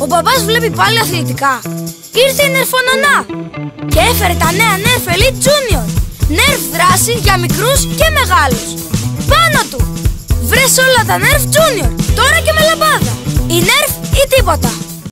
μπαμπάς βλέπει πάλι αθλητικά. Ήρθε η Νερφονονά και έφερε τα νέα Nerf Elite Junior. Nerf δράση για μικρούς και μεγάλους. Πάνω του! Βρες όλα τα Nerf Junior, τώρα και με λαμπάδα. Η Nerf ή τίποτα.